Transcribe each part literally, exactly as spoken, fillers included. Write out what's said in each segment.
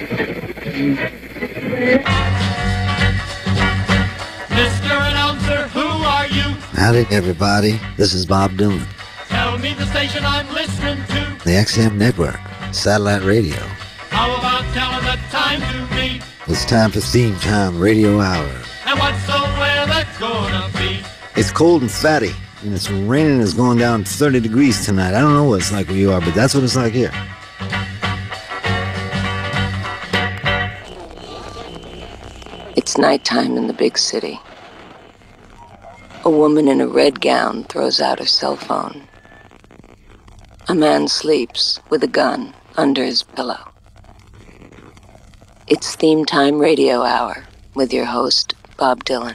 Mister Announcer, who are you? Howdy, everybody. This is Bob Dylan. Tell me the station I'm listening to. The X M Network, satellite radio. How about telling the time to me? It's time for Theme Time Radio Hour. And what's the weather gonna be? It's cold and fatty, and it's raining and it's going down thirty degrees tonight. I don't know what it's like where you are, but that's what it's like here. It's nighttime in the big city. A woman in a red gown throws out her cell phone. A man sleeps with a gun under his pillow. It's Theme Time Radio Hour with your host, Bob Dylan.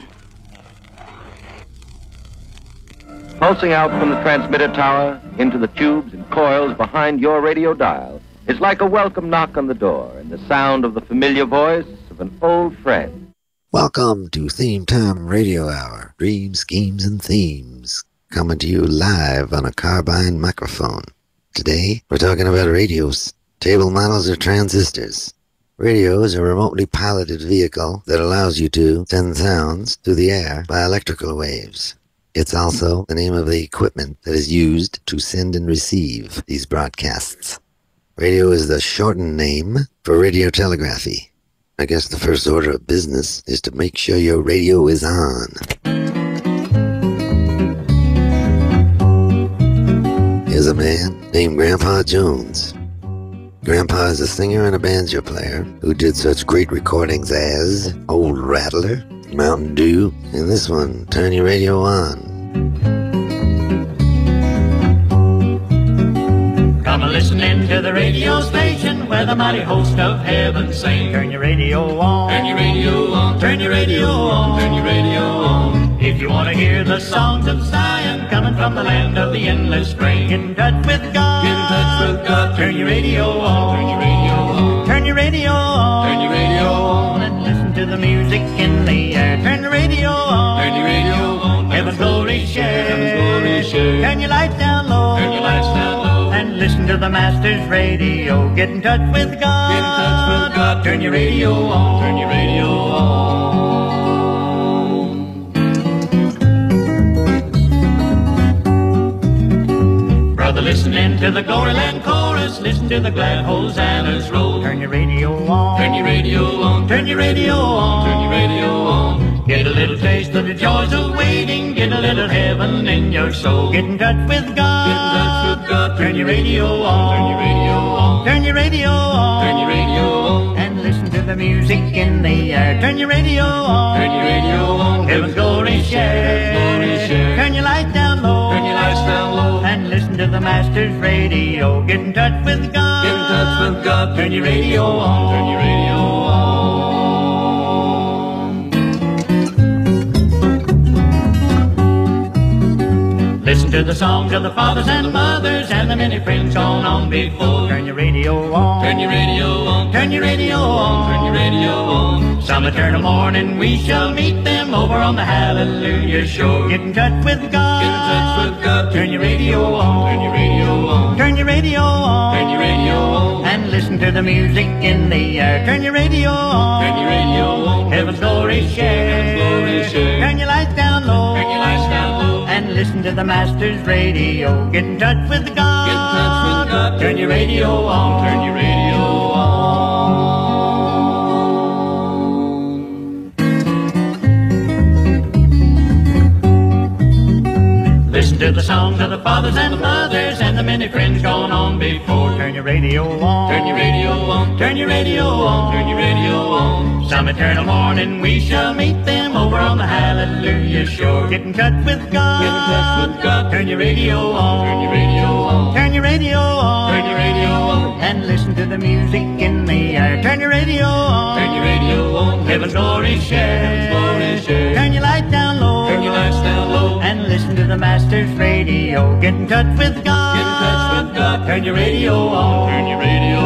Pulsing out from the transmitter tower into the tubes and coils behind your radio dial is like a welcome knock on the door and the sound of the familiar voice of an old friend. Welcome to Theme Time Radio Hour, dreams, schemes, and themes, coming to you live on a carbine microphone. Today, we're talking about radios, table models or transistors. Radio is a remotely piloted vehicle that allows you to send sounds through the air by electrical waves. It's also the name of the equipment that is used to send and receive these broadcasts. Radio is the shortened name for radiotelegraphy. I guess the first order of business is to make sure your radio is on. Here's a man named Grandpa Jones. Grandpa is a singer and a banjo player who did such great recordings as Old Rattler, Mountain Dew, and this one, Turn Your Radio On. Come a listening to the radio station where the mighty host of heaven sing. Turn your radio on. Turn your radio on. Turn your radio on. Turn your radio on. If you want to hear the songs of Zion coming from the land of the endless spring, get in touch with God. Get in touch with God. Turn your radio on. Turn your radio on. Turn your radio on. Turn your radio on. And listen to the music in the air. Turn the radio on. Turn your radio on. Heaven's glory share. Heaven's glory share. Turn your lights down low. Turn your lights down low. And listen to the Master's radio. Get in touch with God. Get in touch with God. Turn your radio on. Turn your radio on. Brother, listening to the Gloryland chorus. Listen to the glad hosannas roll. Turn your radio on. Turn your radio on. Turn your radio on. Turn your radio on. Get a little taste of the joys of waiting. Get a little heaven in your soul. Get in touch with God. Get in touch with God. Turn your radio on. Turn your radio on. Turn your radio on. Turn your radio on. And listen to the music in the air. Turn your radio on. Turn your radio on. Heaven's glory share. Heaven's glory share. Turn your lights down low. Turn your lights down low. And listen to the Master's radio. Get in touch with God. Get in touch with God. Turn your radio on. Turn your radio on. Listen to the songs of the fathers and the mothers and the many friends gone on before. Turn your radio on. Turn your radio on. Turn your radio on. Turn your radio on. Some eternal morning we shall meet them over on the Hallelujah shore. Get in touch with God. Get in touch with God. Turn your radio on. Turn your radio on. Turn your radio on. Turn your radio on. And listen to the music in the air. Turn your radio on. Turn your radio on. Heaven's glory share. Heaven's glory share. Turn your lights down low. Turn your lights down low. And listen to the Master's radio. Get in touch with God. Get in touch with God. Turn your radio on. Turn your radio on. Listen to the songs of the fathers and the mothers and the many friends gone on before. Turn your radio on. Turn your radio on. Turn your radio on. Turn your radio on. Some eternal morning we shall meet them over on the Hallelujah shore. Get in touch with God. Get in touch with God. Turn your radio on. Turn your radio on. Turn your radio on. Turn your radio on. And listen to the music in the air. Turn your radio on. Turn your radio on. Heaven's glory share. Heaven's glory share. Turn your light down low. Turn your lights down low. And listen to the Master's radio. Get in touch with God. Get in touch with God. Turn your radio on. Turn your radio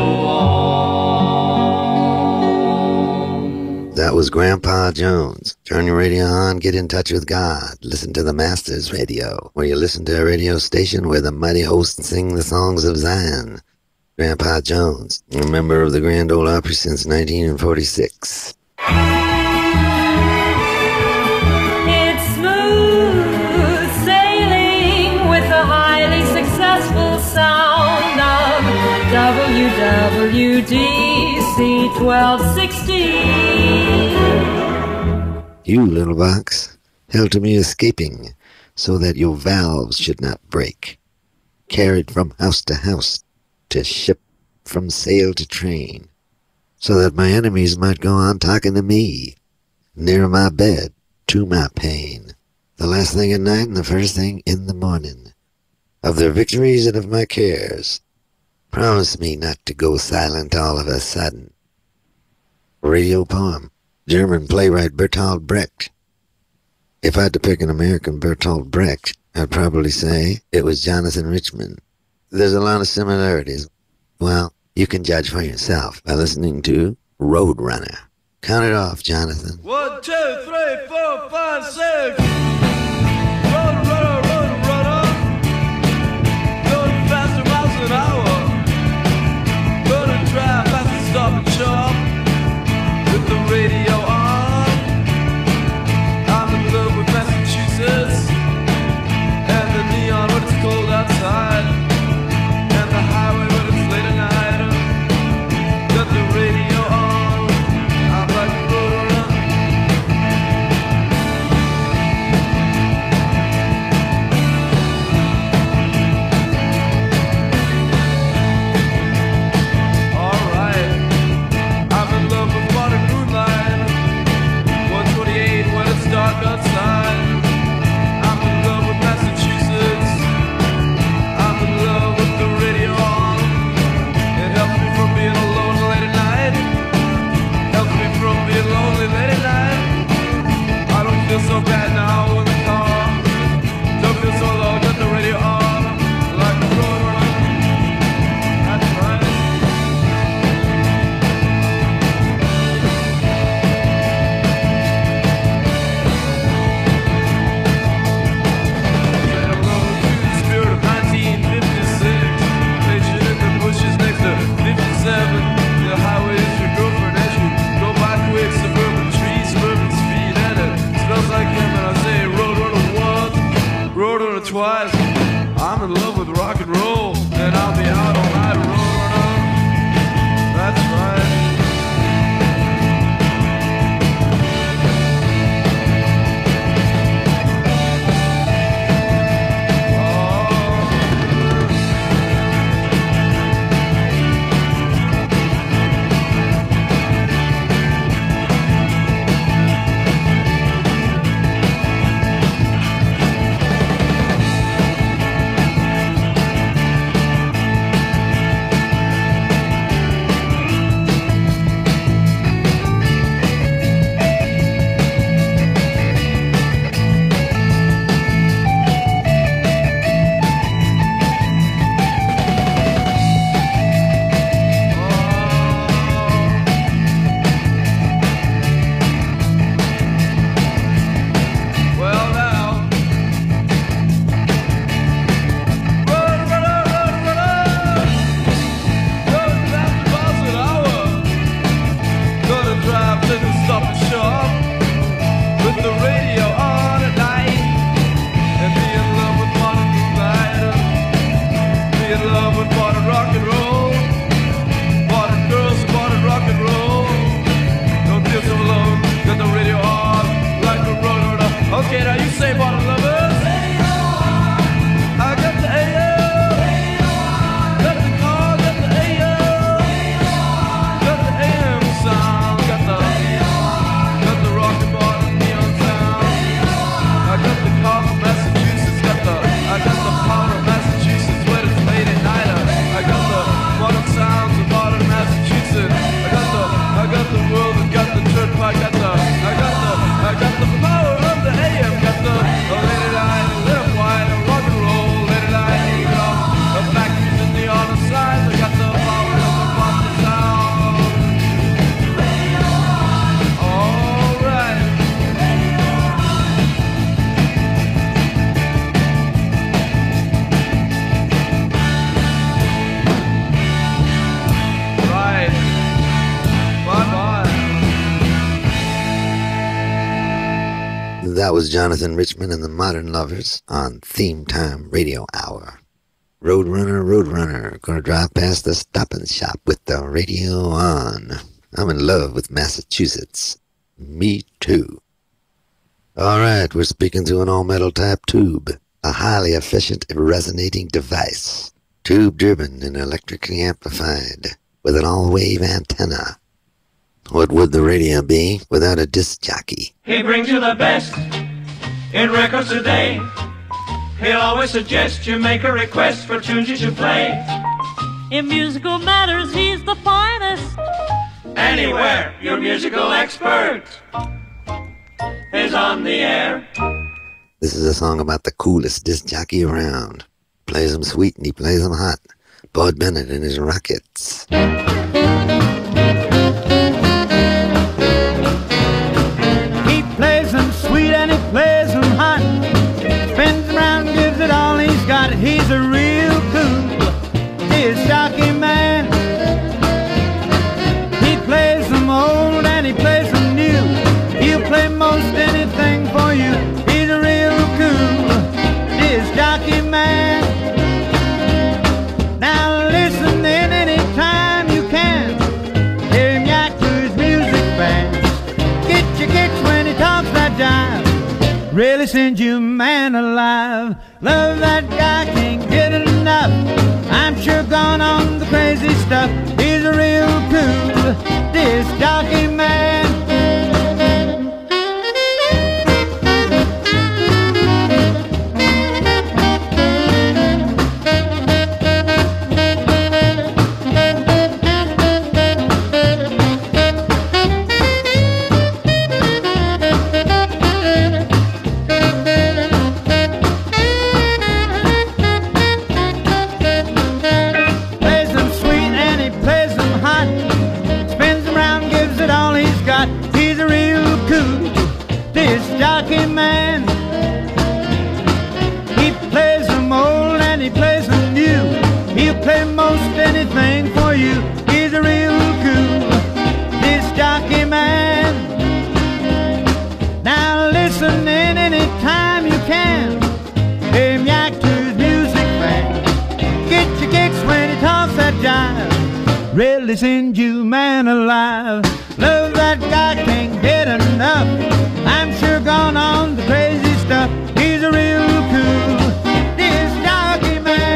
on. That was Grandpa Jones. Turn your radio on, get in touch with God. Listen to the Master's radio, where you listen to a radio station where the mighty hosts sing the songs of Zion. Grandpa Jones, a member of the Grand Ole Opry since nineteen forty-six. It's smooth sailing with a highly successful sound of W W D C twelve sixty. You, little box, held to me escaping, so that your valves should not break. Carried from house to house, to ship, from sail to train, so that my enemies might go on talking to me, near my bed, to my pain, the last thing at night and the first thing in the morning, of their victories and of my cares. Promise me not to go silent all of a sudden. Radio poem, German playwright Bertolt Brecht. If I had to pick an American Bertolt Brecht, I'd probably say it was Jonathan Richman. There's a lot of similarities. Well, you can judge for yourself by listening to Roadrunner. Count it off, Jonathan. One, two, three, four, five, six. Roadrunner, Roadrunner. Going faster miles an hour. Gonna drive fast and stop and shop. With the radio on. I'm in love with Massachusetts. And the neon when it's cold outside. And the highway when it's late at night. Got the radio on. I'm like a roadrunner. That was Jonathan Richman and the Modern Lovers on Theme Time Radio Hour. Roadrunner, Roadrunner, gonna drive past the Stop and Shop with the radio on. I'm in love with Massachusetts. Me too. Alright, we're speaking to an all-metal type tube, a highly efficient resonating device, tube-driven and electrically amplified, with an all-wave antenna. What would the radio be without a disc jockey? He brings you the best in records today. He'll always suggest you make a request for tunes you should play. In musical matters, he's the finest. Anywhere, your musical expert is on the air. This is a song about the coolest disc jockey around. Plays them sweet and he plays them hot. Boyd Bennett and his Rockets. He plays them sweet and he plays them hot. Spins around, gives it all he's got. He's a real cool disc jockey man. He plays them old and he plays them new. He'll play most anything for you. He's a real cool disc jockey man. Now listen in any time you can. Hear him yak to his music band. Get your kicks when he talks that jive. Really sends you man alive. Love that guy, can't get enough. I'm sure gone on the crazy stuff. He's a real cool disc jockey man. Jockey man. He plays them old and he plays them new. He'll play most anything for you. He's a real cool disc jockey man. Now listen in any time you can. Hear him yak to his music band. Get your kicks when he talks that jive. Really send you man alive. Love that guy, can't get enough. I'm sure gone on the crazy stuff. He's a real cool disc jockey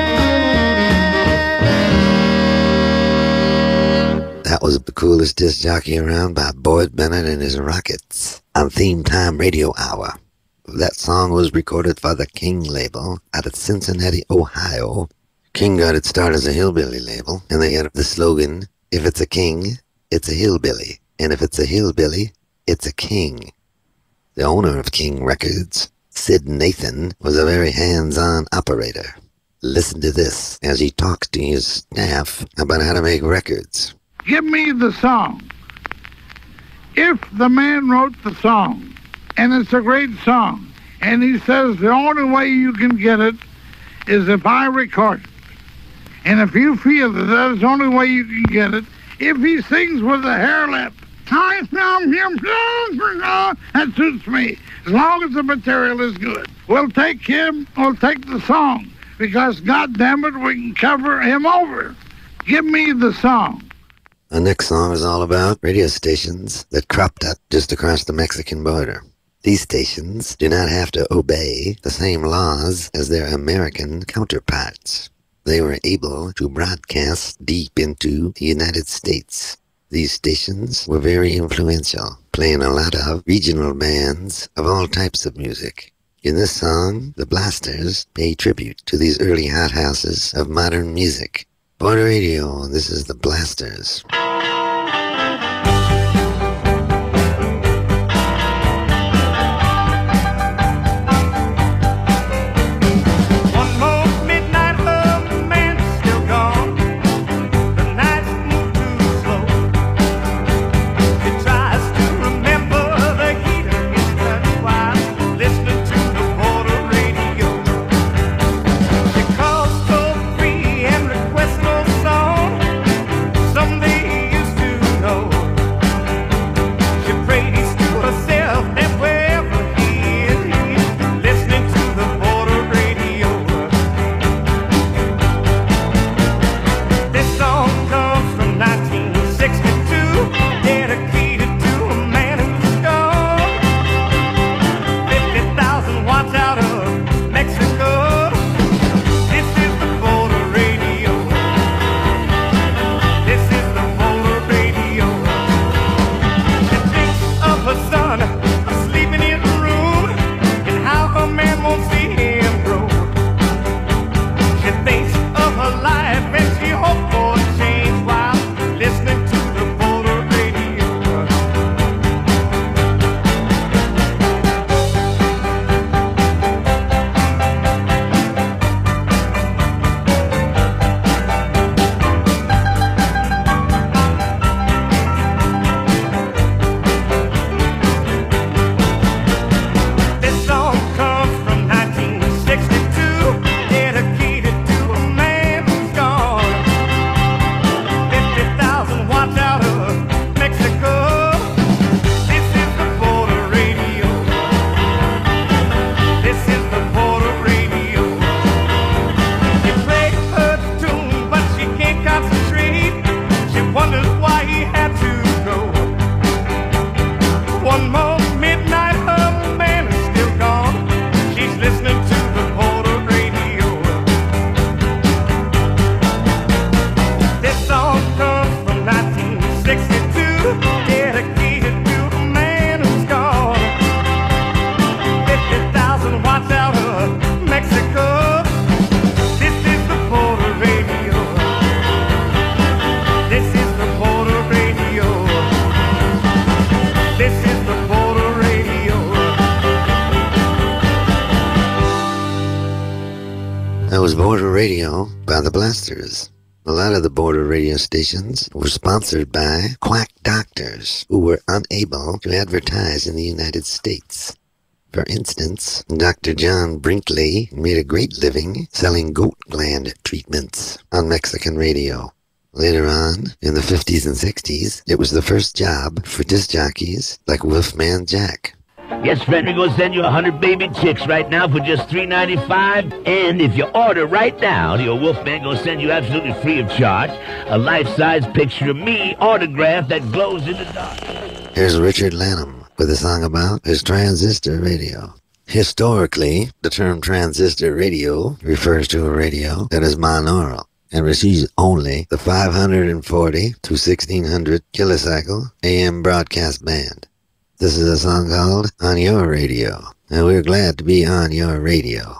man. That was the coolest disc jockey around by Boyd Bennett and his Rockets on Theme Time Radio Hour. That song was recorded by the King label out of Cincinnati, Ohio. King got its start as a hillbilly label, and they had the slogan, if it's a king, it's a hillbilly, and if it's a hillbilly, it's a king. The owner of King Records, Sid Nathan, was a very hands-on operator. Listen to this as he talks to his staff about how to make records. Give me the song. If the man wrote the song, and it's a great song, and he says the only way you can get it is if I record it, and if you feel that that's the only way you can get it, if he sings with a hair lip, that suits me, as long as the material is good. We'll take him, we'll take the song, because God damn it, we can cover him over. Give me the song. The next song is all about radio stations that cropped up just across the Mexican border. These stations do not have to obey the same laws as their American counterparts. They were able to broadcast deep into the United States. These stations were very influential, playing a lot of regional bands of all types of music. In this song, the Blasters pay tribute to these early hothouses of modern music. Border Radio, this is the Blasters. Someday That was Border Radio by the Blasters. A lot of the border radio stations were sponsored by quack doctors who were unable to advertise in the United States. For instance, Doctor John Brinkley made a great living selling goat gland treatments on Mexican radio. Later on, in the fifties and sixties, it was the first job for disc jockeys like Wolfman Jack. Yes, friend, we're going to send you a hundred baby chicks right now for just three ninety-five. And if you order right now, your Wolfman going to send you absolutely free of charge a life-size picture of me autographed that glows in the dark. Here's Richard Lanham with a song about his transistor radio. Historically, the term transistor radio refers to a radio that is monaural and receives only the five forty to sixteen hundred kilocycle A M broadcast band. This is a song called On Your Radio, and we're glad to be on your radio.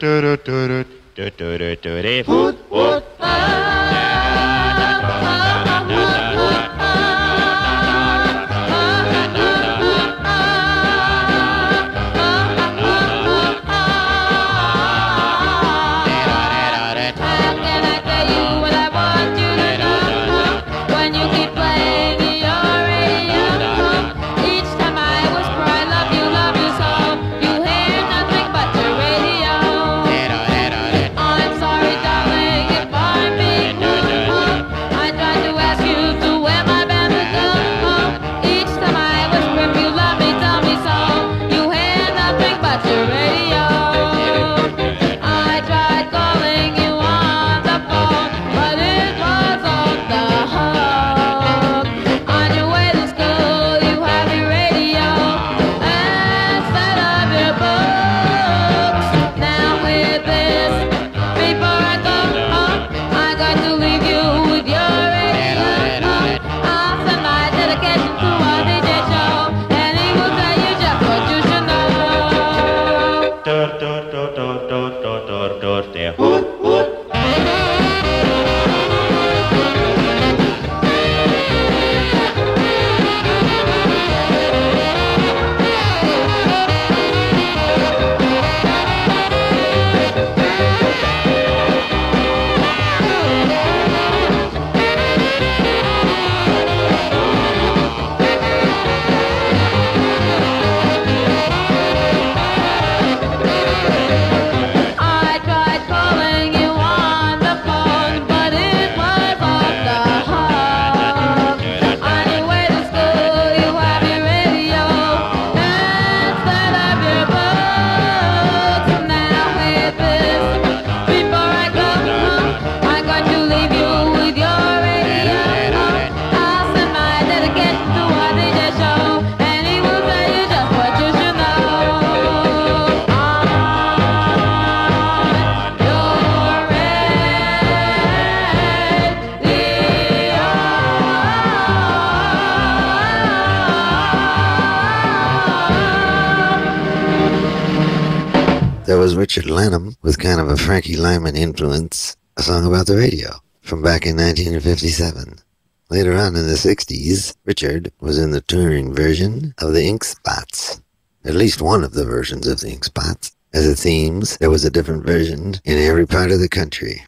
There was Richard Lanham with kind of a Frankie Lyman influence, a song about the radio from back in nineteen fifty-seven. Later on in the sixties, Richard was in the touring version of the Ink Spots. At least one of the versions of the Ink Spots. As it seems, there was a different version in every part of the country.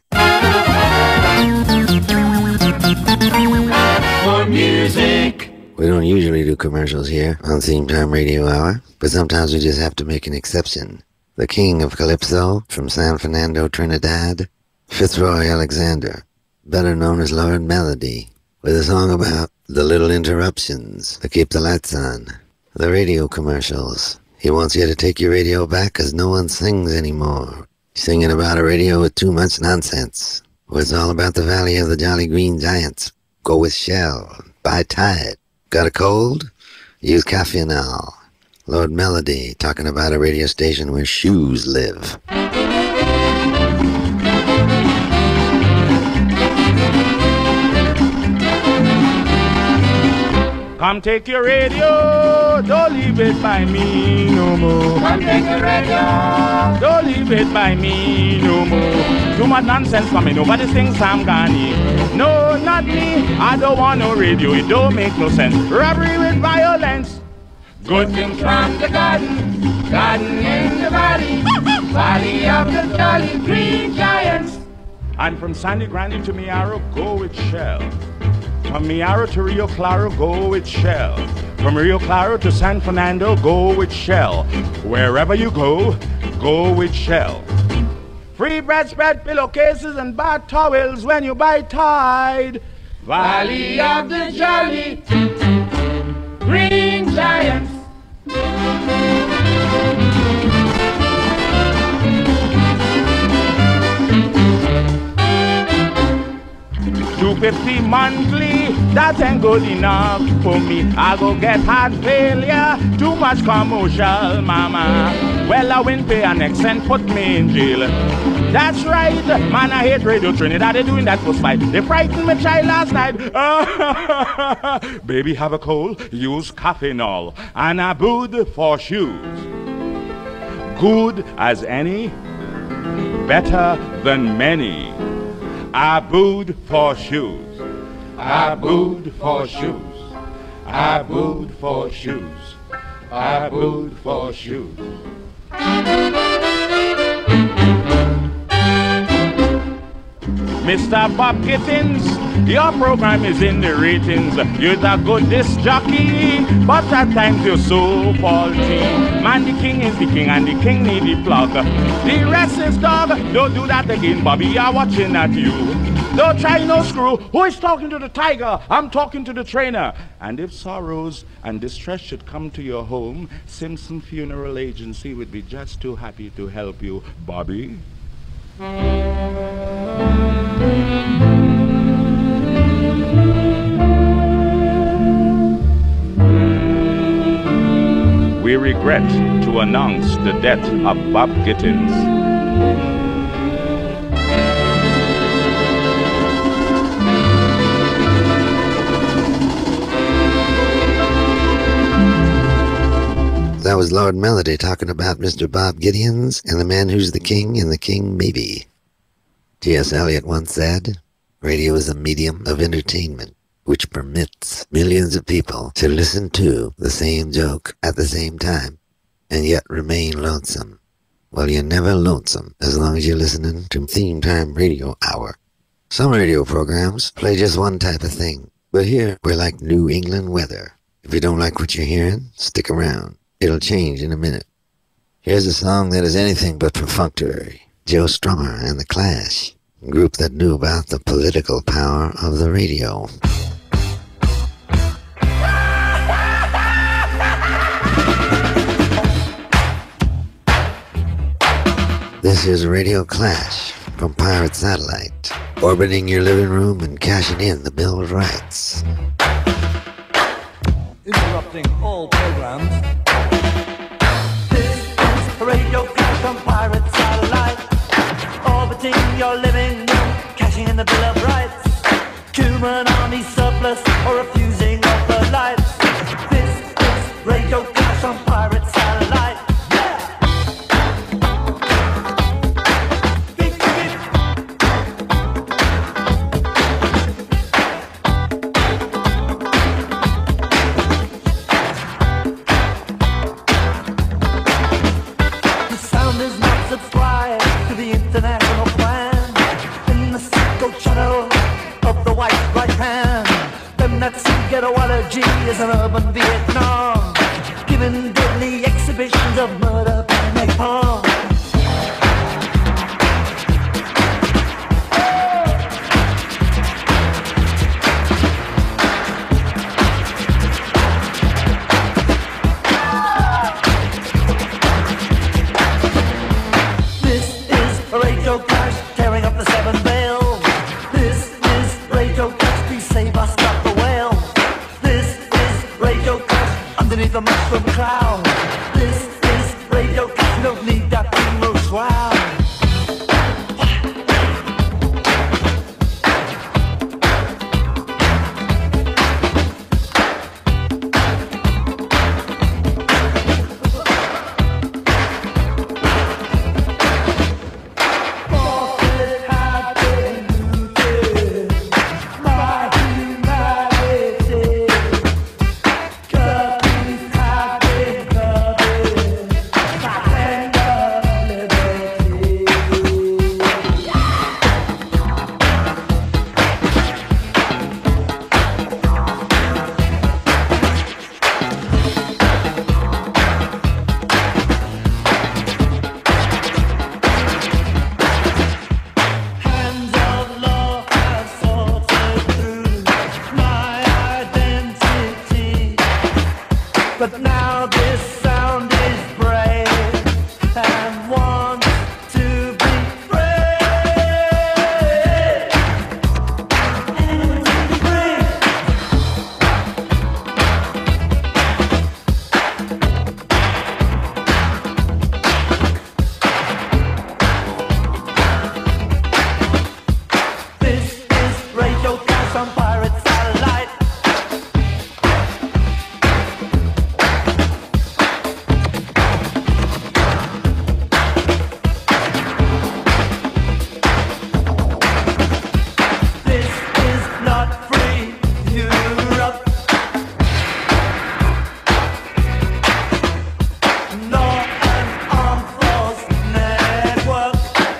More music. We don't usually do commercials here on Theme Time Radio Hour, but sometimes we just have to make an exception. The King of Calypso from San Fernando, Trinidad, Fitzroy Alexander, better known as Lord Melody, with a song about the little interruptions that keep the lights on. The radio commercials. He wants you to take your radio back because no one sings anymore. He's singing about a radio with too much nonsense. Well, it's all about the Valley of the Jolly Green Giants. Go with Shell. Buy Tide. Got a cold? Use Cafenol. Lord Melody talking about a radio station where shoes live. Come take your radio, don't leave it by me no more. Come take your radio, don't leave it by me no more. Too much nonsense coming over this thing, Sam Ghani. No, not me, I don't want no radio, it don't make no sense. Robbery with violence. Good things from the garden, garden in the valley. Valley of the Jolly Green Giants. And from Sandy Grande to Miaro, go with Shell. From Miaro to Rio Claro, go with Shell. From Rio Claro to San Fernando, go with Shell. Wherever you go, go with Shell. Free bread spread, pillowcases, and bath towels when you buy Tide. Valley of the Jolly Green Giants. two fifty monthly, that ain't good enough for me. I go get heart failure, too much commercial, mama. Well, I win pay an ex and put me in jail. That's right, man, I hate Radio Trinidad. They doing that for spite. They frightened my child last night. Baby have a cold, use Cafenol and a boot for shoes. Good as any, better than many. Abood for shoes. Abood for shoes. Abood for shoes. Abood for shoes. Mister Bob Gittins, your program is in the ratings. You're the good disc jockey, but at times you're so faulty. Man, the king is the king, and the king need the plug. The rest is dog. Don't do that again, Bobby. I'm watching at you. Don't try no screw. Who is talking to the tiger? I'm talking to the trainer. And if sorrows and distress should come to your home, Simpson Funeral Agency would be just too happy to help you, Bobby. We regret to announce the death of Bob Gittins. That was Lord Melody talking about Mister Bob Gittins and the man who's the king and the king maybe. T S Eliot once said, radio is a medium of entertainment which permits millions of people to listen to the same joke at the same time and yet remain lonesome. Well, you're never lonesome as long as you're listening to Theme Time Radio Hour. Some radio programs play just one type of thing, but here we're like New England weather. If you don't like what you're hearing, stick around. It'll change in a minute. Here's a song that is anything but perfunctory. Joe Strummer and the Clash, a group that knew about the political power of the radio. This is Radio Clash from Pirate Satellite, orbiting your living room and cashing in the Bill of Rights. Interrupting all programs. This is Radio Clash on Pirate Satellite, orbiting your living room, cashing in the Bill of Rights. Human army surplus or refusing of the lights. This is Radio Clash on Pirate Satellite. Is an urban Vietnam, giving deadly exhibitions of murder and napalm. This is Radio Clash, tearing up the seven veils. This is Radio Clash, please save us, stop the whale. Radio Clash underneath the mushroom cloud. This is Radio Clash, don't need that primrose wow. but now this sound is brave and wants to be brave. And be brave. This is Radio Clash on Pirate Satellite. This is not free Europe, nor an armed force network.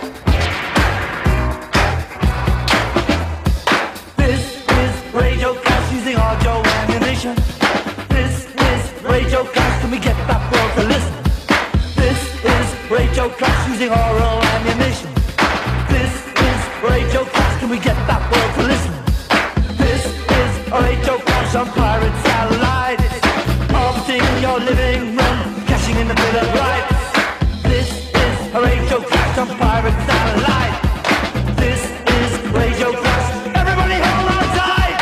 This is Radio Clash using audio ammunition. This is Radio Clash, can we get that world to listen? This is Radio Clash using oral ammunition. This is Radio Clash, can we get that world to listen? This is Radio Clash on Pirate Satellite. Orbiting your living room, cashing in the Bill of Rights. This is Radio Clash on Pirate Satellite. This is Radio Clash. Everybody hold on tight.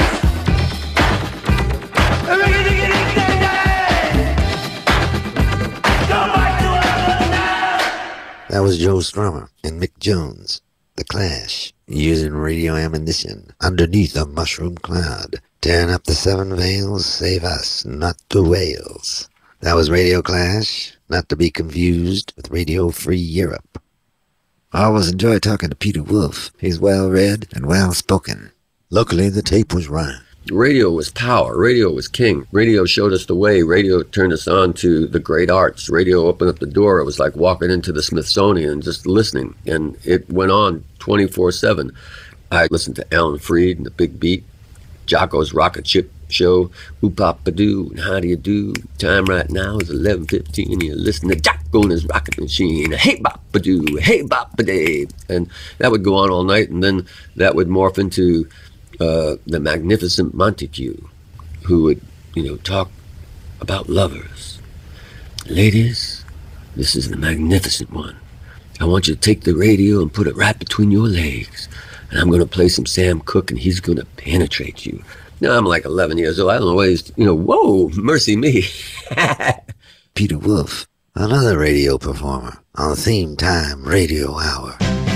Go back to Earth now. That was Joe Strummer and Mick Jones, The Clash, using radio ammunition underneath a mushroom cloud, tearing up the seven veils, save us, not the whales. That was Radio Clash, not to be confused with Radio Free Europe. I always enjoy talking to Peter Wolf. He's well-read and well-spoken. Luckily, the tape was right. Radio was power. Radio was king. Radio showed us the way. Radio turned us on to the great arts. Radio opened up the door. It was like walking into the Smithsonian and just listening. And it went on twenty-four seven. I listened to Alan Freed and The Big Beat, Jocko's Rocket Ship Show, Oop-Pop-a-Doo, and How Do You Do? Time right now is eleven fifteen, and you listen to Jocko and his Rocket Machine. Hey bop-a-doo, hey bop-a-day. And that would go on all night, and then that would morph into uh, the magnificent Montague, who would, you know, talk about lovers. Ladies, this is the magnificent one. I want you to take the radio and put it right between your legs, and I'm going to play some Sam Cooke, and he's going to penetrate you. Now, I'm like eleven years old. I don't know why he's, you know, whoa, mercy me. Peter Wolf, another radio performer on the Theme Time Radio Hour.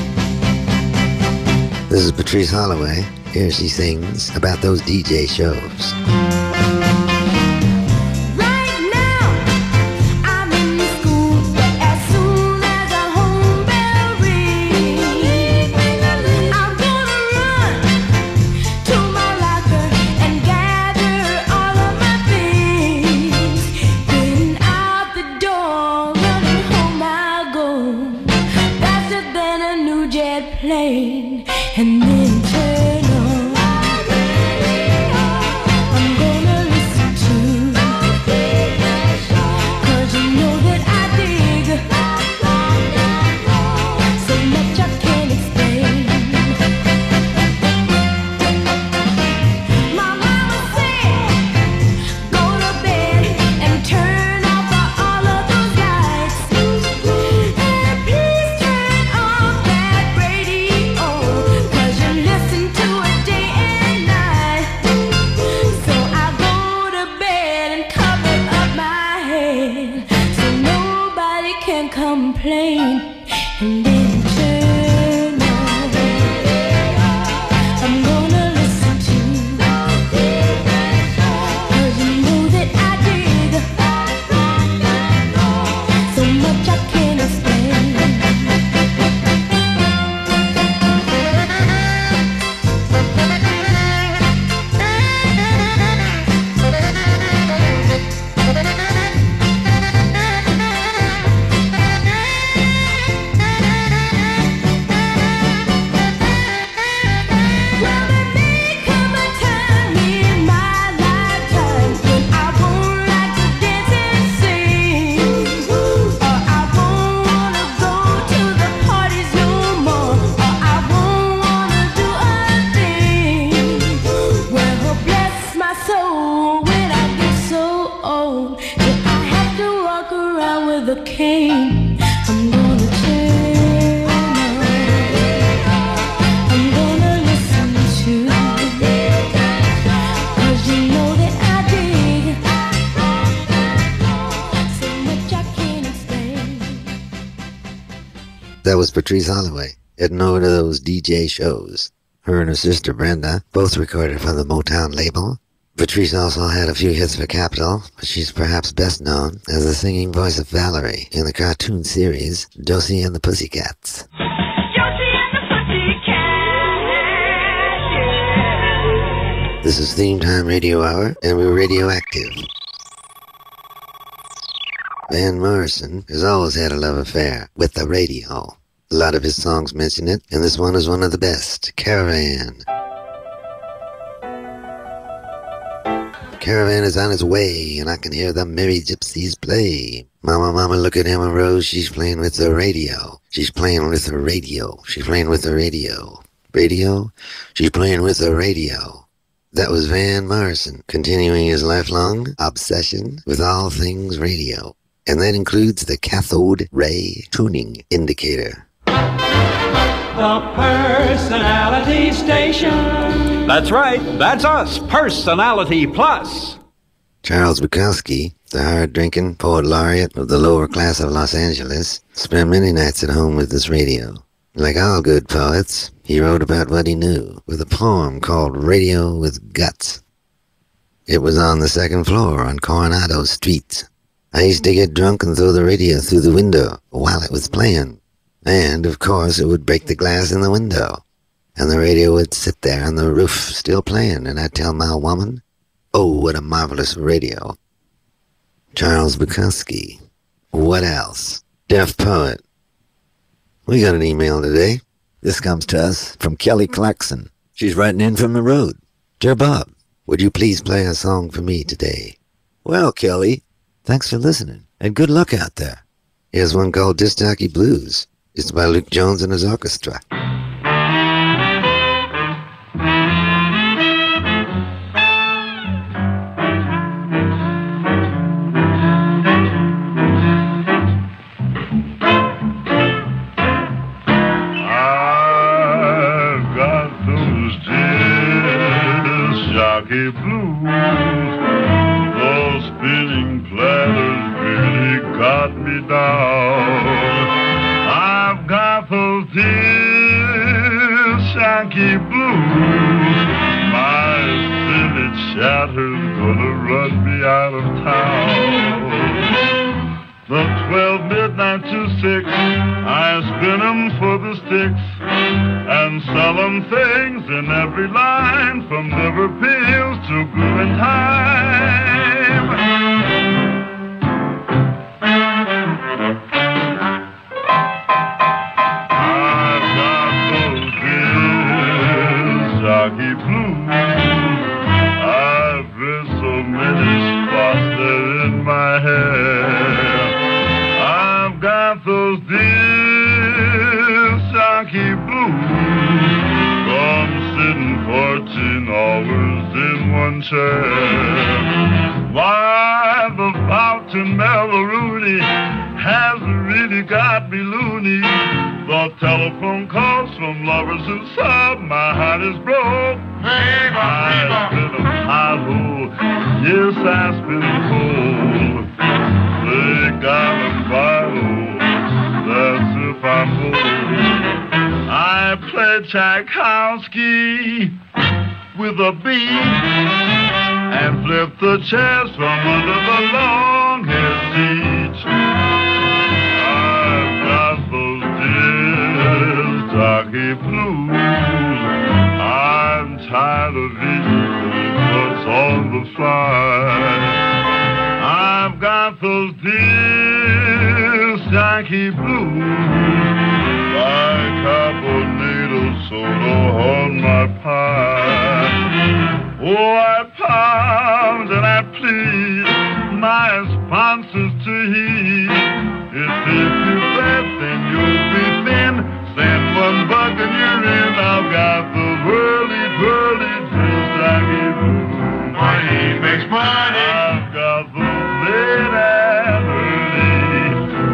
This is Patrice Holloway. Here she sings about those D J shows. And then turn on. I'm gonna listen to, 'cause you know that I dig so much I can't explain. My mama said, go to bed and turn off all of those lights, and please turn off that radio, 'cause you listen to it day and night. So I go to bed and cover up my head so nobody can complain. And then turn on. I'm gonna listen to, 'cause you know that I dig so much I can't explain. hurricane. I'm gonna turn on. I'm gonna listen to, 'cause you know that I dig so much I can't explain. That was Patrice Holloway, heading over to those D J shows. Her and her sister Brenda both recorded for the Motown label. Patrice also had a few hits for Capitol, but she's perhaps best known as the singing voice of Valerie in the cartoon series Josie and the Pussycats. This is Theme Time Radio Hour, and we're radioactive. Van Morrison has always had a love affair with the radio. A lot of his songs mention it, and this one is one of the best, Caravan. Caravan is on its way, and I can hear the merry gypsies play. Mama, mama, look at Emma Rose, she's playing with the radio. She's playing with the radio. She's playing with the radio. Radio? She's playing with the radio. That was Van Morrison, continuing his lifelong obsession with all things radio. And that includes the cathode ray tuning indicator. The Personality Station. That's right, that's us, Personality Plus. Charles Bukowski, the hard-drinking poet laureate of the lower class of Los Angeles, spent many nights at home with this radio. Like all good poets, he wrote about what he knew, with a poem called Radio with Guts. It was on the second floor on Coronado Street. I used to get drunk and throw the radio through the window while it was playing. And, of course, it would break the glass in the window. And the radio would sit there on the roof still playing, and I'd tell my woman, oh, what a marvelous radio. Charles Bukowski. What else? Deaf poet. We got an email today. This comes to us from Kelly Clarkson. She's writing in from the road. Dear Bob, would you please play a song for me today? Well, Kelly, thanks for listening, and good luck out there. Here's one called Disc Jockey Blues. It's by Luke Jones and his orchestra. Jockey blues, those spinning platters really got me down. I've got those dear Yankee blues. My village shatter's gonna run me out of town. The twelve midnight to six, I spin 'em for the sticks and sell 'em things in every line, from liver pills to glue and time. I've got those dear Jockey blues. I've read so many spots there in my hair. I've got those dear Jockey blues from sitting fourteen hours in one chair. Why, the fountain Melody has really got me loony. The telephone calls from lovers who sob, my heart is broke. I've been a pothole, yes, I've been cold. They got a bottle, that's if I'm old. I play Tchaikovsky with a beat and flip the chairs from under the long hair seat. I've got those dear Jockey blues. I'm tired of eating what's on the fly. I've got those dear Yankee blues, like carbonated soda on my pie. Oh, I pound and I plead my sponsors to heed. If you bet, then you'll be thin. Send one buck and you're in. I've got the whirly, whirly, dear Yankee blues. Money makes money. I've got the late and early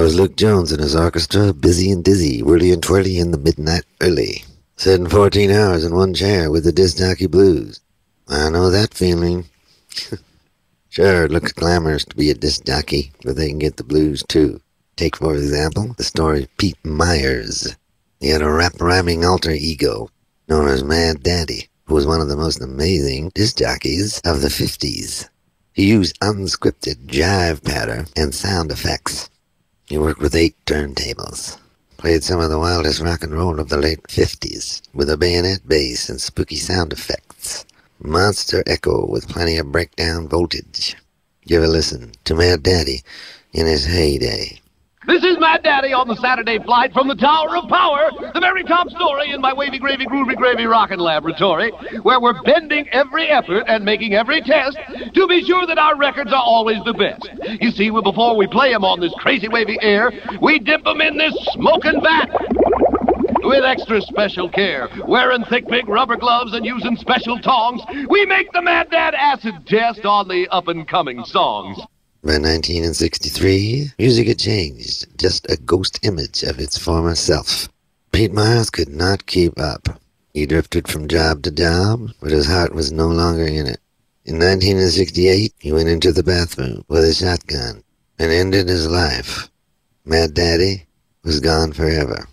was Luke Jones and his orchestra, busy and dizzy, whirly and twirly in the midnight early. Sitting fourteen hours in one chair with the disc jockey blues. I know that feeling. Sure, it looks glamorous to be a disc jockey, but they can get the blues too. Take, for example, the story of Pete Myers. He had a rap-rhyming alter ego known as Mad Daddy, who was one of the most amazing disc jockeys of the fifties. He used unscripted jive patter and sound effects. He worked with eight turntables, played some of the wildest rock and roll of the late fifties with a bayonet bass and spooky sound effects. Monster echo with plenty of breakdown voltage. Give a listen to Mad Daddy in his heyday. This is Mad Daddy on the Saturday flight from the Tower of Power, the very top story in my wavy gravy groovy gravy rockin' laboratory, where we're bending every effort and making every test to be sure that our records are always the best. You see, well, before we play 'em on this crazy wavy air, we dip 'em in this smoking vat with extra special care. Wearing thick big rubber gloves and using special tongs, we make the Mad Dad acid test on the up-and-coming songs. By nineteen sixty-three, music had changed, just a ghost image of its former self. Pete Myers could not keep up. He drifted from job to job, but his heart was no longer in it. In nineteen sixty-eight, he went into the bathroom with a shotgun and ended his life. Mad Daddy was gone forever.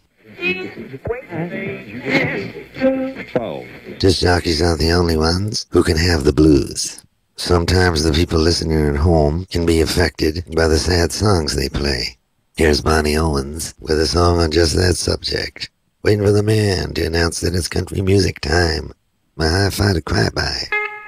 Disc jockeys aren't the only ones who can have the blues. Sometimes the people listening at home can be affected by the sad songs they play. Here's Bonnie Owens with a song on just that subject. Waiting for the man to announce that it's country music time. My hi-fi to cry by.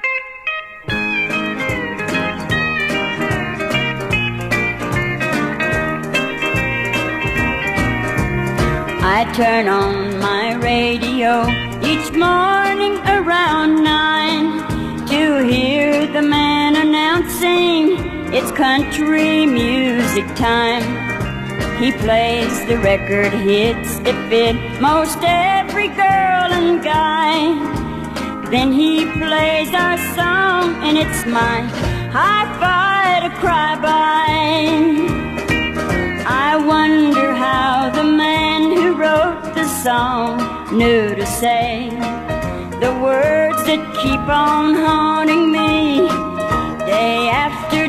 I turn on my radio each morning around nine to hear the man announcing it's country music time. He plays the record hits that fit most every girl and guy. Then he plays our song and it's my hi-fi to cry by. I wonder how the man who wrote the song knew to say the words that keep on haunting me day after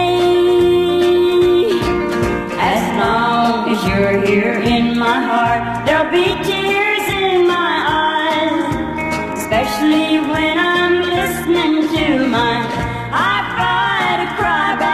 day. As long as you're here in my heart, there'll be tears in my eyes, especially when I'm listening to my hi-fi to cry by.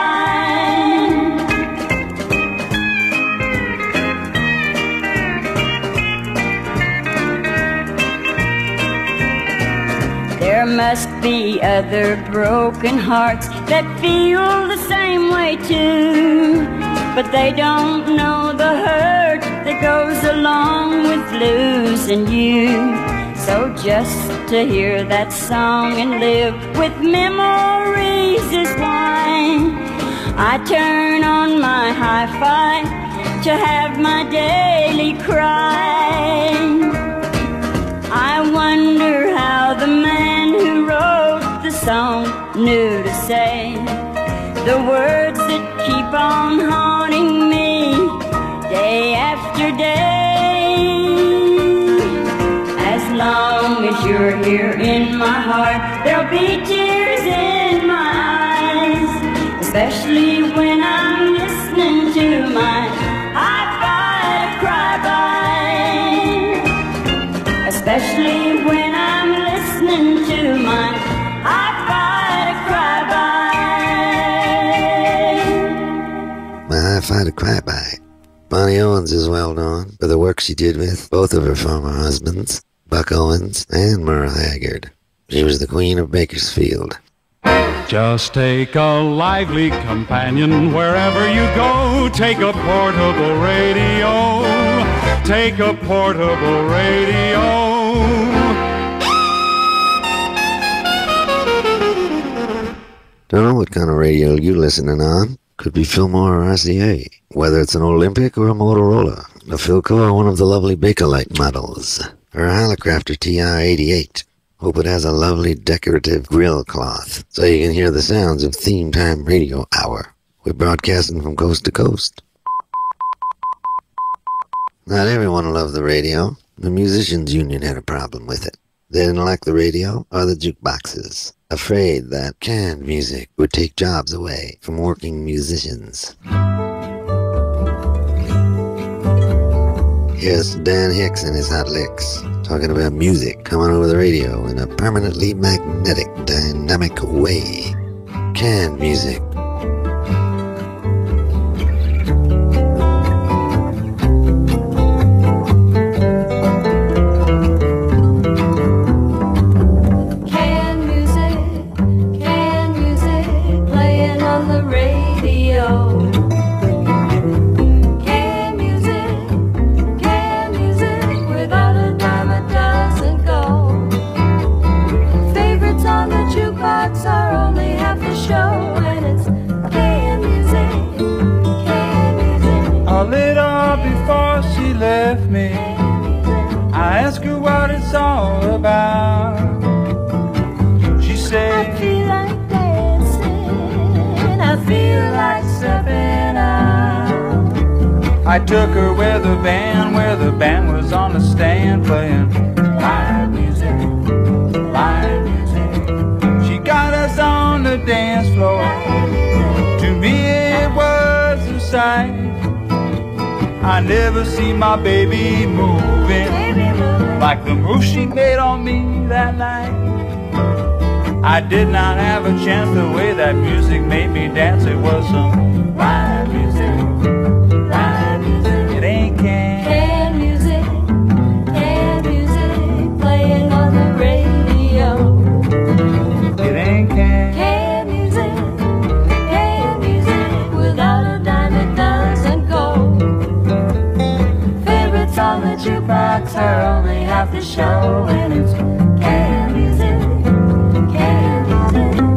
There must be other broken hearts that feel the same way too, but they don't know the hurt that goes along with losing you. So just to hear that song and live with memories is why I turn on my hi-fi to have my daily cry. I wonder how the man who wrote the song knew to say the words that keep on haunting me day after day. As long as you're here in my heart, there'll be tears in my eyes, especially when I'm listening to my hi-fi to cry by. Especially when I'm listening to my hi-fi to cry by. My hi-fi to cry by. Bonnie Owens is well known for the work she did with both of her former husbands, Buck Owens and Merle Haggard. She was the queen of Bakersfield. Just take a lively companion wherever you go. Take a portable radio. Take a portable radio. Don't know what kind of radio you listening on. Could be Fillmore or R C A. Whether it's an Olympic or a Motorola, a Philco or one of the lovely Bakelite models, or a Hallicrafter T R eighty-eight. Hope it has a lovely decorative grill cloth so you can hear the sounds of Theme Time Radio Hour. We're broadcasting from coast to coast. Not everyone loved the radio. The musicians' union had a problem with it. They didn't like the radio or the jukeboxes, afraid that canned music would take jobs away from working musicians. Here's Dan Hicks and his Hot Licks, talking about music coming over the radio in a permanently magnetic, dynamic way. Canned music. Canned music, canned music, playing on the radio. Canned music, canned music, without a dime it doesn't go. Favorites on the jukebox are only half the show, and it's canned music, canned music. A little before she left me, I asked her what it's all about. She said, I feel like dancing, I feel like stepping out. I took her where the band, where the band was on the stand playing live music, live music. She got us on the dance floor. To me it was a sight. I never seen my baby moving like the move she made on me that night. I did not have a chance the way that music made me dance. It was some live music, live music. It ain't canned. Canned music, canned music, playing on the radio. It ain't canned. Canned music, canned music, without a dime it doesn't go. Favorites on the jukebox are only half the show, and it's canned music, canned music.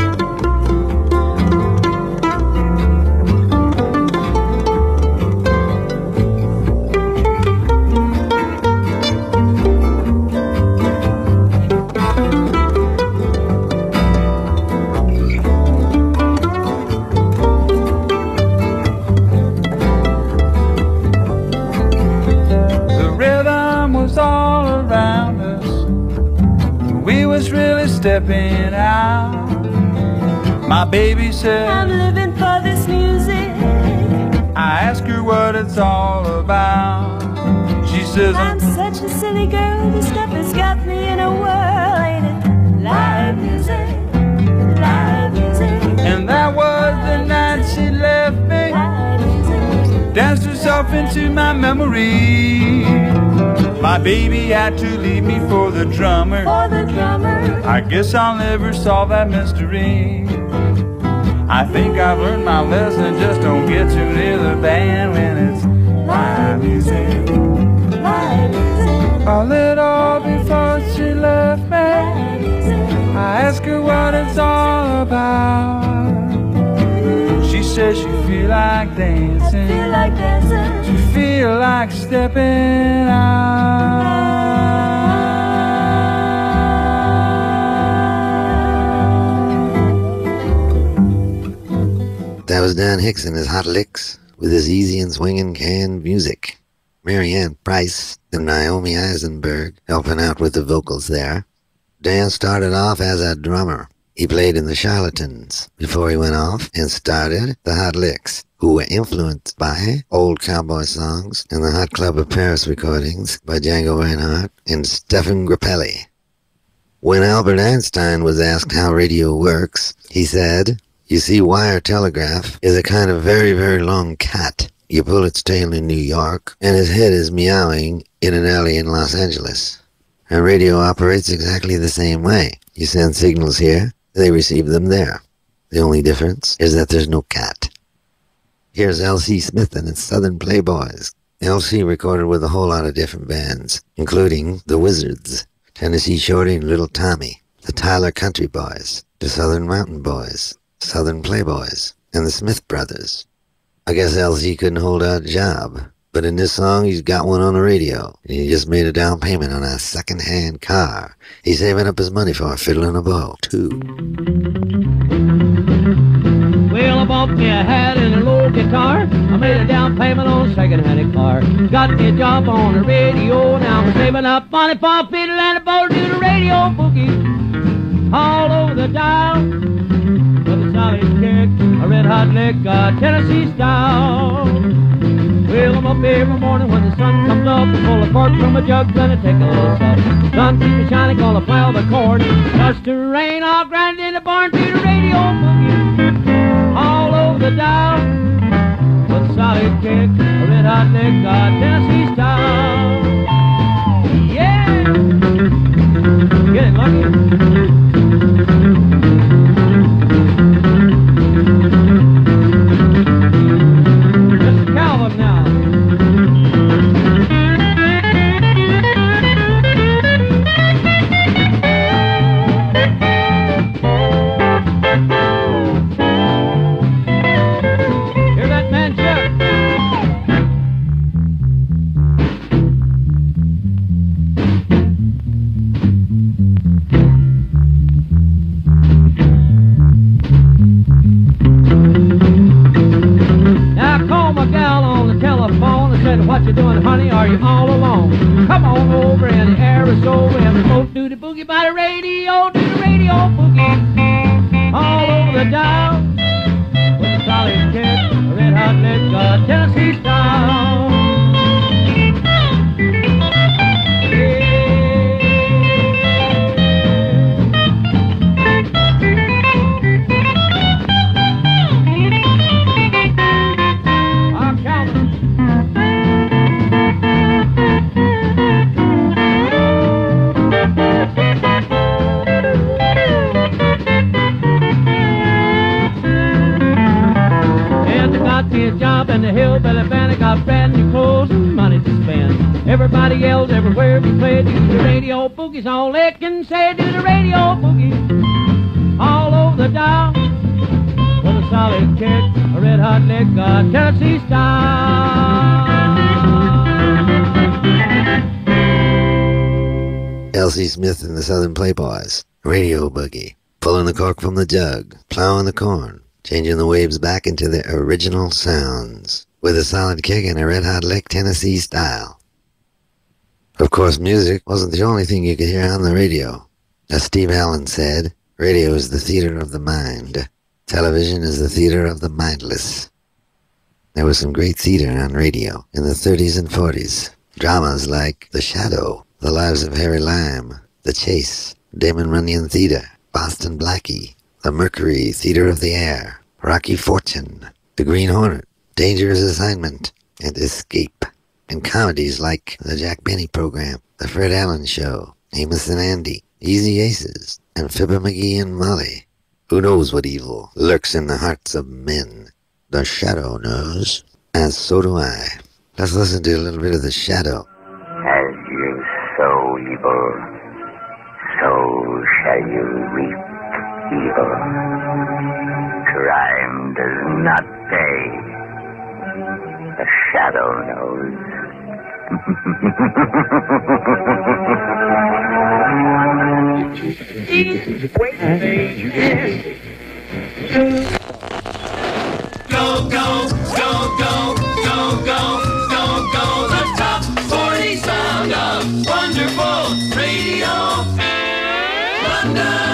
The rhythm was all around us. We was really stepping out. My baby said, I'm living for this music. I asked her what it's all about. She says, I'm such a silly girl, this stuff has got me in a whirl, ain't it? Live music, live music. And that was the night she left me. Danced herself into my memory. My baby had to leave me for the drummer. For the drummer. I guess I'll never solve that mystery. I think I've learned my lesson. Just don't get too near the band when it's live music, live music. A little before she left me, I asked her what it's all about. She says she feel like dancing, feel like dancing. She feel like stepping out. That was Dan Hicks and his Hot Licks with his easy and swinging canned music. Marianne Price and Naomi Eisenberg helping out with the vocals there. Dan started off as a drummer. He played in the Charlatans before he went off and started the Hot Licks, who were influenced by old cowboy songs and the Hot Club of Paris recordings by Django Reinhardt and Stephen Grappelli. When Albert Einstein was asked how radio works, he said, "You see, wire telegraph is a kind of very, very long cat. You pull its tail in New York, and his head is meowing in an alley in Los Angeles. And radio operates exactly the same way. You send signals here, they receive them there. The only difference is that there's no cat." Here's L C Smith and his Southern Playboys. L C recorded with a whole lot of different bands, including the Wizards, Tennessee Shorty and Little Tommy, the Tyler Country Boys, the Southern Mountain Boys, Southern Playboys, and the Smith Brothers. I guess L C couldn't hold out a job, but in this song he's got one on the radio, and he just made a down payment on a second-hand car. He's saving up his money for a fiddle and a bow, too. Well, I bought me a hat and a low guitar. I made a down payment on a second-hand car. Got me a job on the radio. Now I'm saving up money for a fiddle and a bowl to the radio boogie. All over the dial. With a solid kick, a red-hot lick, uh, Tennessee style. Well, I'm up every morning when the sun comes up. Pull a cork from a jug, gonna take a little sup. Sun keeps me shining, gonna plow the corn. Starts to rain, I'll grind in the barn to the radio boogie. All over the dial. With a solid kick, a red-hot lick, uh, Tennessee style. Yeah! Get it, Lucky. What you doing, honey? Are you all alone? Come on over in the Arizona. We have to go do the boogie by the radio, do the radio boogie. All over the dial. With a solid kick, a red hot lick, uh, Tennessee style. Job in the hillbilly band. I got brand new clothes and money to spend. Everybody yells everywhere we play. Do the radio boogie's all they can say. Do the radio boogie. All over the dial. With a solid kick, a red hot lick, uh, Tennessee style. Elsie Smith and the Southern Playboys. Radio boogie. Pulling the cork from the jug. Plowing the corn. Changing the waves back into their original sounds, with a solid kick and a red-hot lick Tennessee style. Of course, music wasn't the only thing you could hear on the radio. As Steve Allen said, radio is the theater of the mind. Television is the theater of the mindless. There was some great theater on radio in the thirties and forties. Dramas like The Shadow, The Lives of Harry Lime, The Chase, Damon Runyon Theater, Boston Blackie, The Mercury Theater of the Air, Rocky Fortune, The Green Hornet, Dangerous Assignment, and Escape. And comedies like The Jack Benny Program, The Fred Allen Show, Amos and Andy, Easy Aces, and Fibber McGee and Molly. Who knows what evil lurks in the hearts of men? The Shadow knows, and so do I. Let's listen to a little bit of The Shadow. As you sow evil, so shall you reap evil. Crime does not pay. The Shadow knows. Go, go, go, go, go, go, go, go, the top forty sound of wonderful radio. London.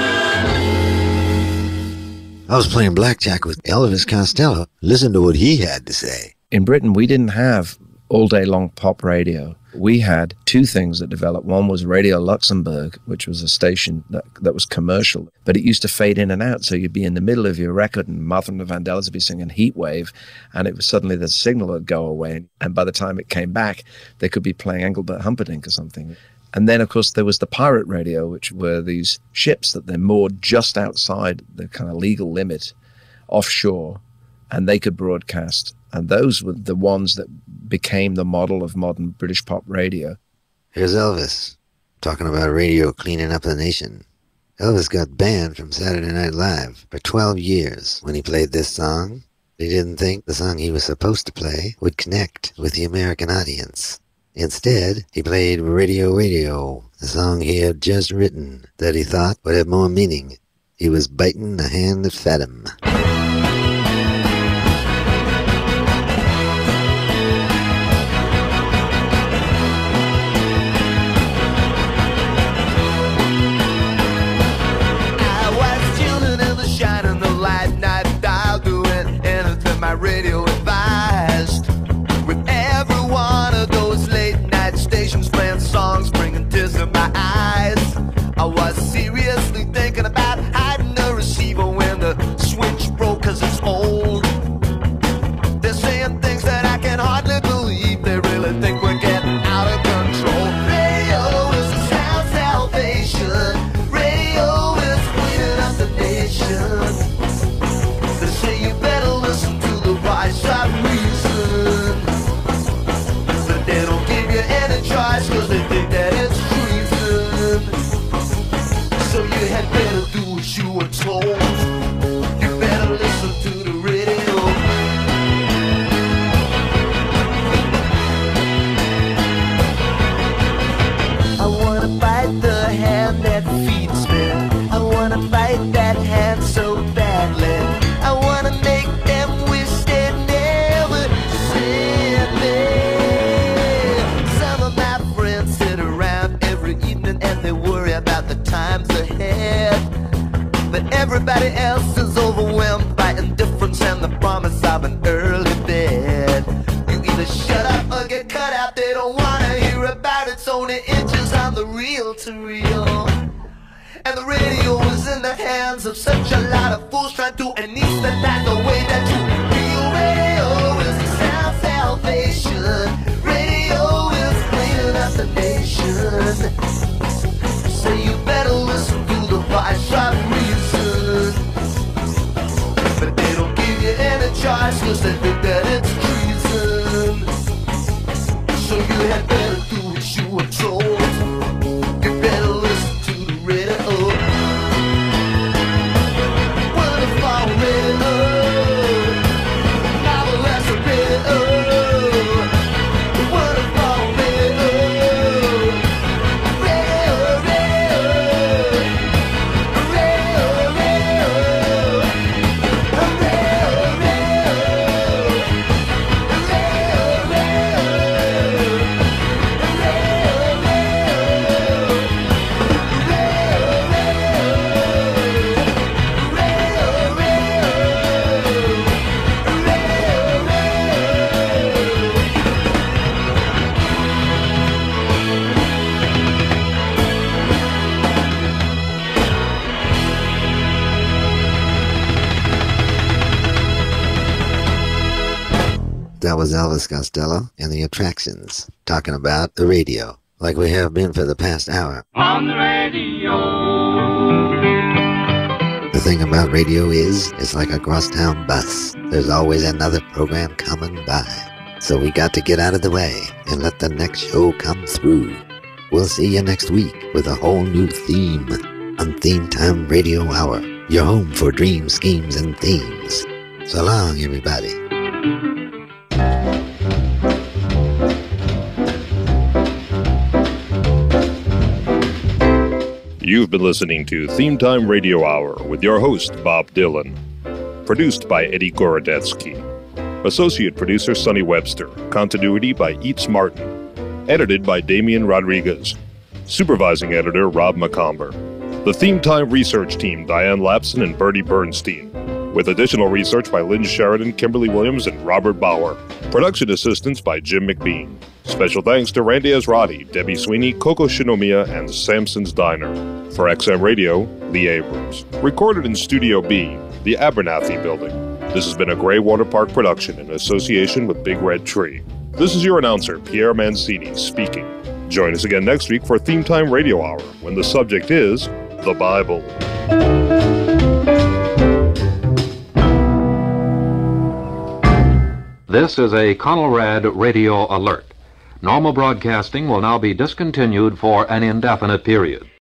I was playing blackjack with Elvis Costello. Listen to what he had to say. In Britain, we didn't have all-day-long pop radio. We had two things that developed. One was Radio Luxembourg, which was a station that, that was commercial, but it used to fade in and out. So you'd be in the middle of your record and Martha and the Vandellas would be singing Heat Wave, and it was suddenly the signal would go away. And by the time it came back, they could be playing Engelbert Humperdinck or something. And then, of course, there was the pirate radio, which were these ships that they're moored just outside the kind of legal limit offshore, and they could broadcast. And those were the ones that became the model of modern British pop radio. Here's Elvis, talking about radio cleaning up the nation. Elvis got banned from Saturday Night Live for twelve years when he played this song. He didn't think the song he was supposed to play would connect with the American audience. Instead, he played Radio Radio, a song he had just written that he thought would have more meaning. He was biting the hand that fed him. better do what you were told. You better listen to the radio. I wanna bite the hand that feeds me. I wanna bite that hand so badly. I wanna make them wish they never sent me. Some of my friends sit around every evening and they worry about the times ahead. But everybody else is overwhelmed by indifference and the promise of an early bed. You either shut up or get cut out. They don't wanna hear about it. It's only inches on the reel to reel. And the radio is in the hands of such a lot of fools trying to anesthetize the way that you feel. Radio is the sound salvation. Radio is cleaning up the nation. So you better listen to the voice of reason. But they don't give you any choice cause they think that it's treason. So you had better do what you were told. You better listen to the radio. Wonderful radio. Marvelous radio. Wonderful radio. Radio, radio. Radio, radio. That was Elvis Costello and the Attractions, talking about the radio, like we have been for the past hour. On the radio. The thing about radio is, it's like a crosstown bus. There's always another program coming by. So we got to get out of the way and let the next show come through. We'll see you next week with a whole new theme on Theme Time Radio Hour, your home for dreams, schemes, and themes. So long, everybody. You've been listening to Theme Time Radio Hour with your host, Bob Dylan. Produced by Eddie Gorodetsky. Associate producer, Sonny Webster. Continuity by Eats Martin. Edited by Damian Rodriguez. Supervising editor, Rob McComber. The Theme Time research team, Diane Lapson and Bertie Bernstein. With additional research by Lynn Sheridan, Kimberly Williams, and Robert Bauer. Production assistance by Jim McBean. Special thanks to Randy Azrati, Debbie Sweeney, Coco Shinomiya, and Samson's Diner. For X M Radio, Lee Abrams. Recorded in Studio B, the Abernathy Building. This has been a Greywater Park production in association with Big Red Tree. This is your announcer, Pierre Mancini, speaking. Join us again next week for Theme Time Radio Hour, when the subject is the Bible. This is a Conelrad radio alert. Normal broadcasting will now be discontinued for an indefinite period.